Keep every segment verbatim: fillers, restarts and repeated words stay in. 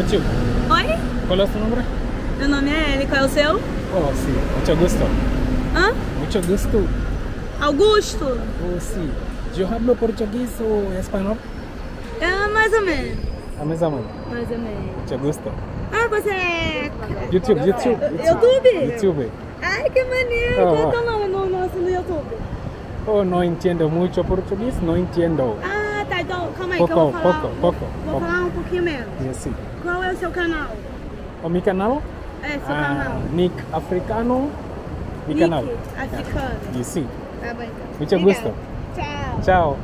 YouTube. Oi? Qual é o seu nome? Meu nome é Ellie, qual é o seu? Oh, sim. Muito gusto. Hã? Muito gusto. Augusto? Oh, sim. Do you have no português ou espanhol? É, mais ou menos. A mesma mãe. Mais ou menos. Muito gusto. Ah, você é... YouTube, YouTube. YouTube? YouTube. Ai, que maneiro. Oh, Qual é o oh. teu nome no nosso no YouTube? Oh, não entendo muito português, não entendo. Ah, tá. Então, calma aí que eu Pouco, vou falar... pouco, pouco. Vou pouco. falar um pouquinho menos. Sim. Qual é o seu canal? O meu canal? É, seu Ah, canal. Nick Africano. Meu Nick canal. Africano. Sim. Tá bom, então. Muito Obrigada. gusto. Tchau. Tchau.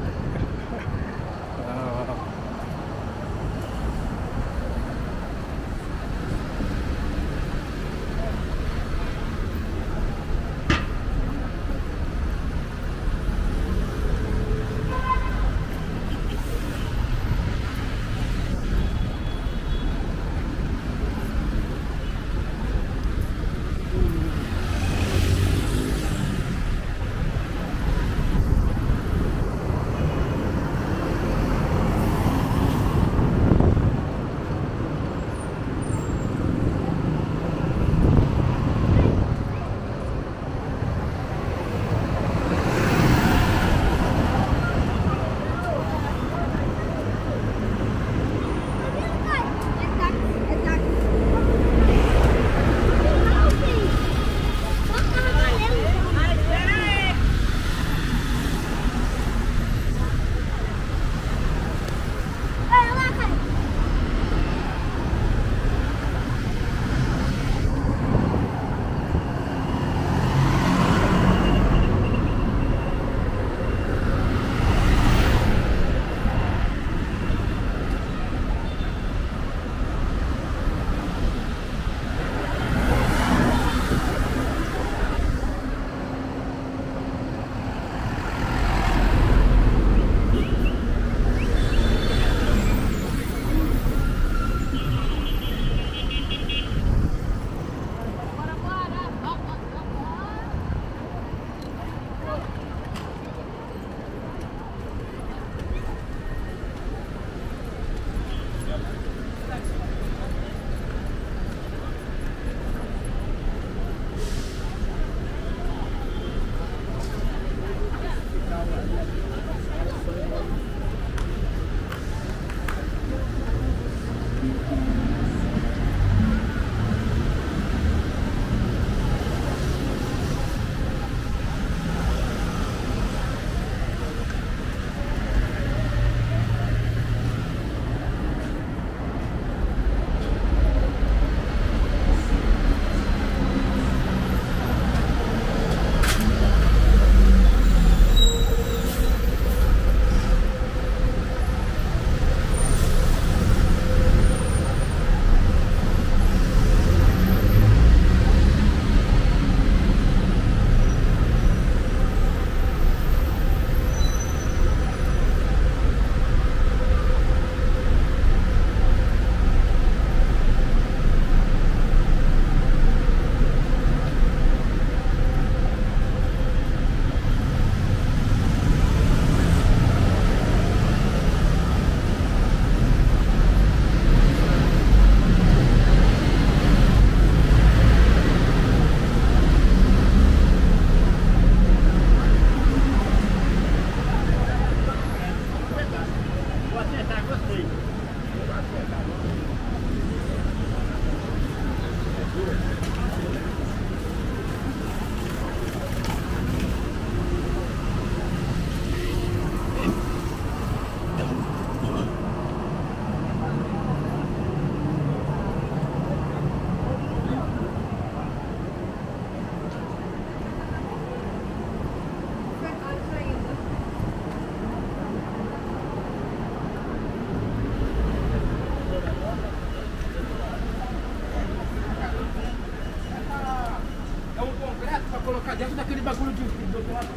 colocar dentro daquele bagulho de botar lá.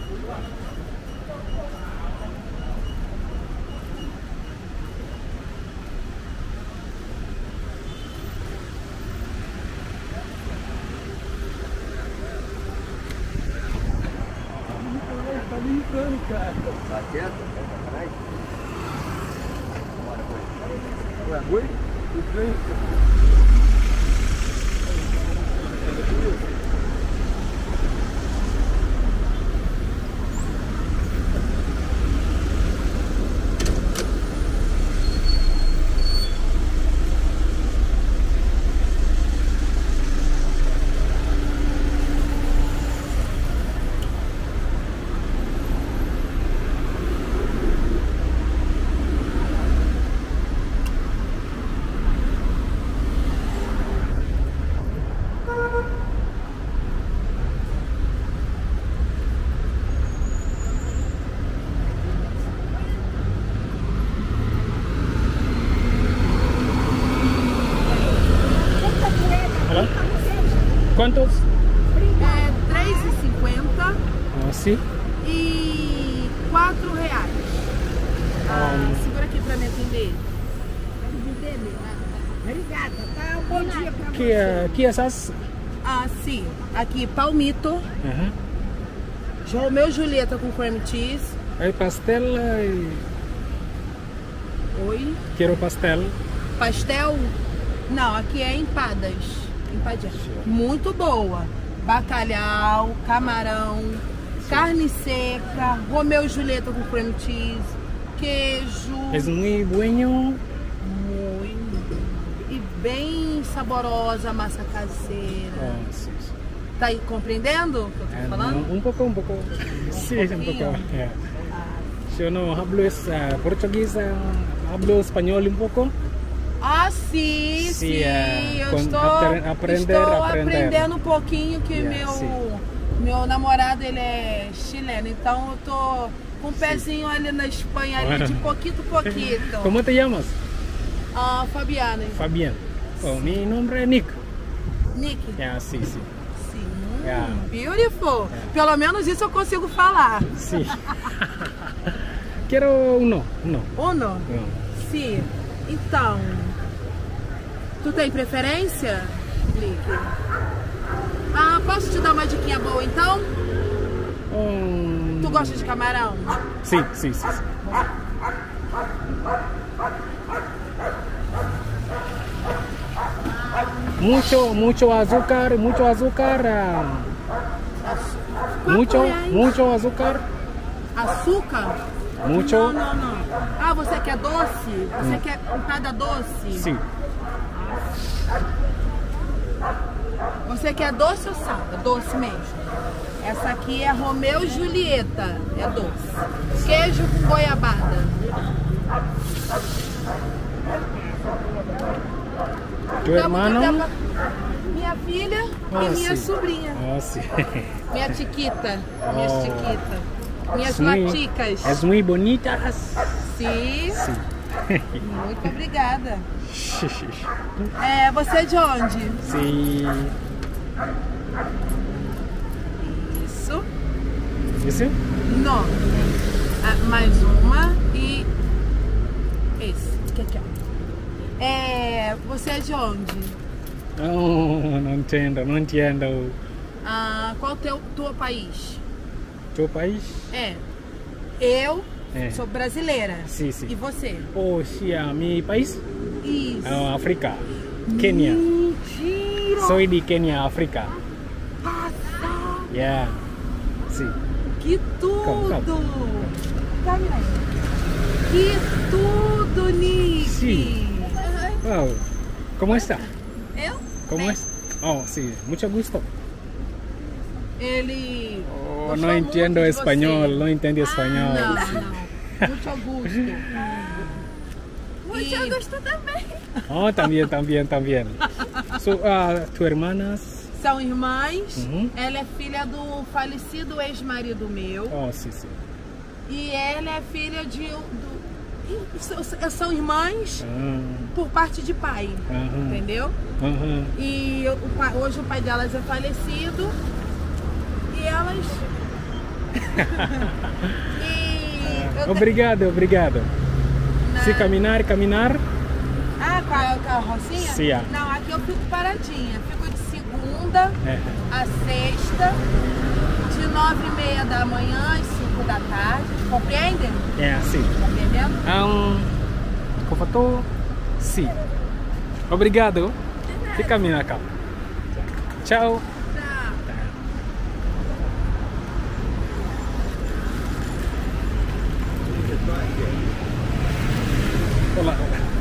Tá brincando, cara. Tá quieto? Caralho. Bora, foi. Ué, oi? Quantos? É três e cinquenta Ah, sim. e quatro reais. Ah, segura aqui pra me atender. Obrigada, tá? Bom dia pra Que, uh, que essas? Ah, sim. Aqui, palmito. Uhum. Romeu e Julieta com cream cheese. Aí pastel. E... Oi. Quero pastel. Pastel? Não, aqui é empadas. Empadinha. Muito boa. Bacalhau, camarão, carne seca, Romeu e Julieta com cream cheese, queijo. É muito bueno. Muito. E bem saborosa a massa caseira. Oh, sim, sim. Tá aí compreendendo o que eu tô É, falando? um pouco, um pouco. Sim, um pouco. É. Eu não hablo uh, português, uh, hablo espanhol um pouco. Ah, sim, sim. Sim, é, eu com- estou, apre- aprender, estou aprender. aprendendo um pouquinho que Yeah, meu, sim. meu namorado ele é chileno, então eu tô com um pezinho ali na Espanha, ali, de pouquinho a pouquinho. Como te chamas? Ah, Fabiana. Fabián. Oh, mi nombre é Nick. Nick. Yeah, sim, sim. Sim. Yeah. Beautiful. Pelo menos isso eu consigo falar. Sim. Quero uno, uno. Uno? Uno. Sim. Então, tu tem preferência, Nick? Ah, posso te dar uma diquinha boa então? Um... Tu gosta de camarão? Sim, sim, sim. sim. Mucho, mucho azúcar, mucho azúcar. ah, mucho, reais. mucho azúcar. Açúcar? Mucho. Não, não, não. Ah, você quer doce? Você quer empada doce? Sim. Você quer doce ou salada? Doce mesmo. Essa aqui é Romeu e Julieta. É doce. Queijo com goiabada. Tu Dá hermano? muito tempo. Minha filha Ah, e minha sim. sobrinha. Ah, sim. Minha chiquita. Minha Oh. chiquita. Minhas Muy- laticas. Es muy bonitas. Sim. Sim. Muito obrigada. É, você é de onde? Sim. Isso. Isso? Não. Ah, mais uma e esse. Que aqui, ó. É, você é de onde? Não, não entendo, não entendo. Ah, qual o teu teu país? Teu país? É. Eu É. sou brasileira. Sim, sim. E você? Oh, sim, a meu país? Isso. Ah, África. Quênia. Mentira! Sou de Quênia, África. Passada! Yeah. Sim. Que Calma, tudo! Tá, minha Que tudo, Nick! Sim. Wow. Como está? Eu? Como Bem. está? Oh, sim. Muito gosto. Ele. Oh, gostou não muito entendo de espanhol, você. não entendo espanhol. Ah, sim. não, não. Muito gosto. Muito E- gosto também. Oh, também, também, também. So, uh, tu hermanas? São irmãs. Uhum. Ela é filha do falecido ex-marido meu. Oh, sim, sim. E ela é filha de. Do, Ih, são- são irmãs Ah, por parte de pai. aham, Entendeu? aham. E o pai- hoje o pai delas é falecido. E elas. e eu te- Obrigado, obrigado. na- Se caminhar, caminhar. Ah, com a carrocinha? Sim, é. Não, aqui eu fico paradinha. Fico de segunda É. a sexta, de nove e meia da manhã às cinco da tarde. Compreendem? É assim. Tá entendendo? Um, como falou? Sim. Obrigado. Fica minha cá. Tchau. Olá.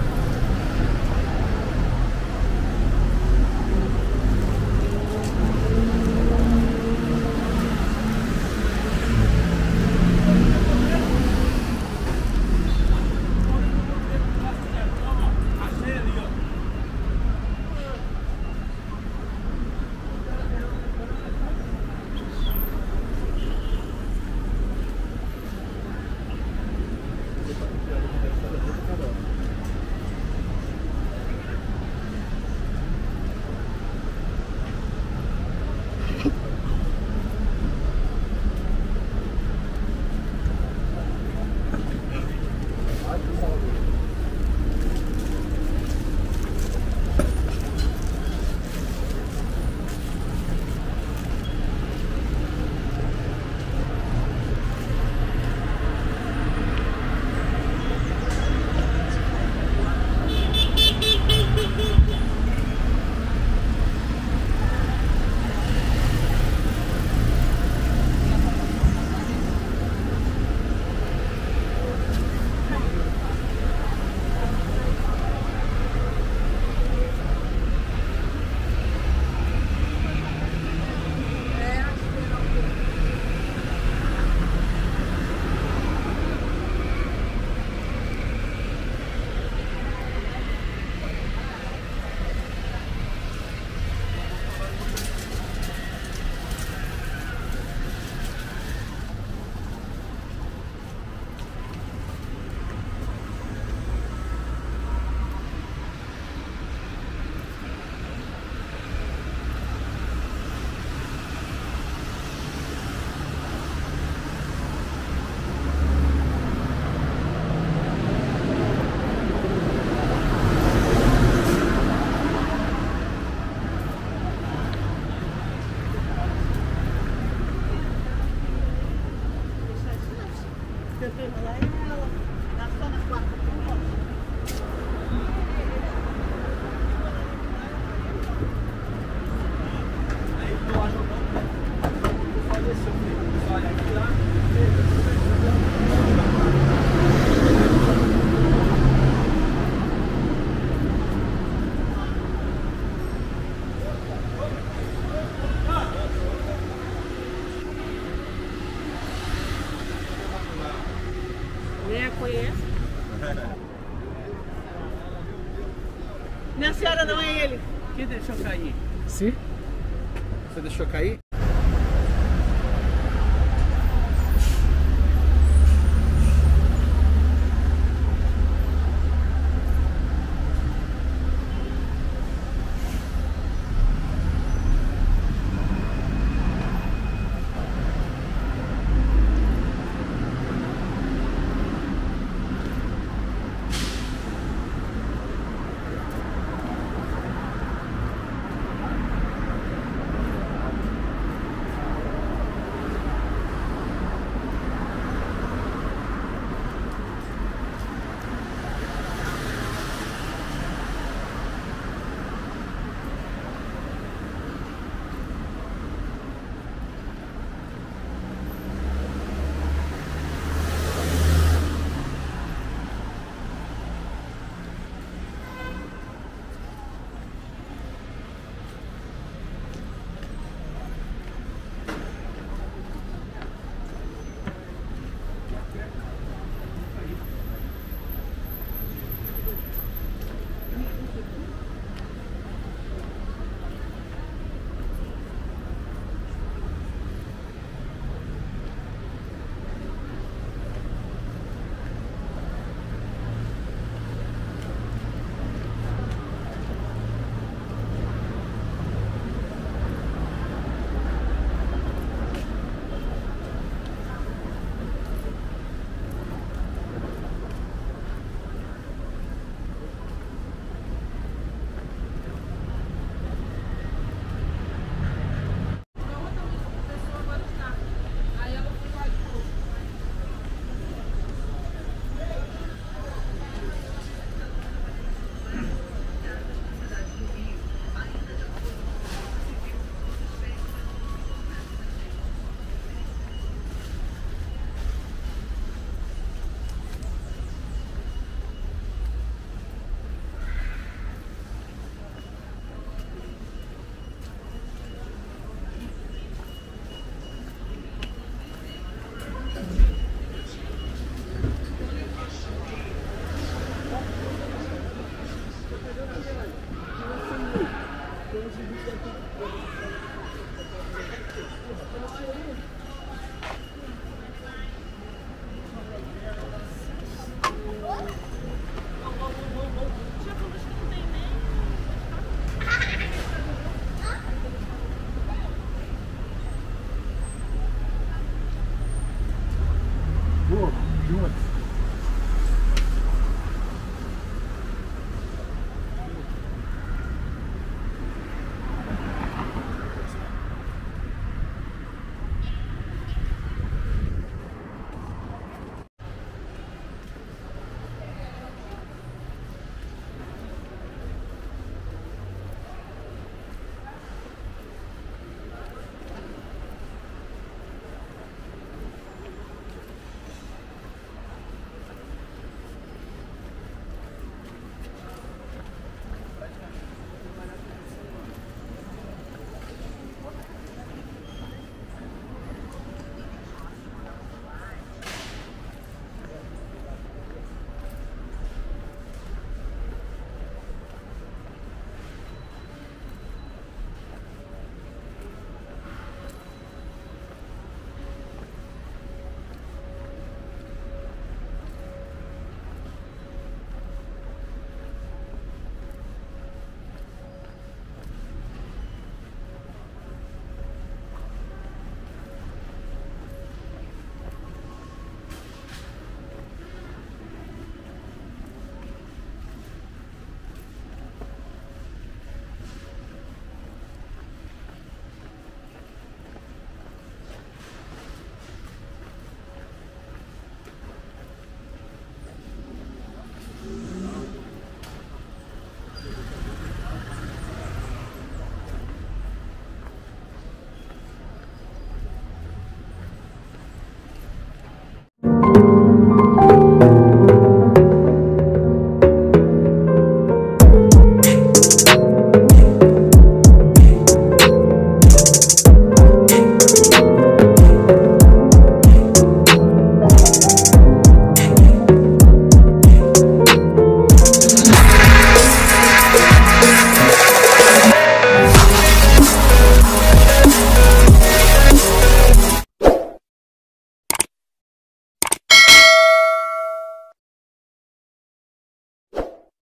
Nem a conheço. Minha senhora não é ele. Quem deixou cair? Sim? Você deixou cair?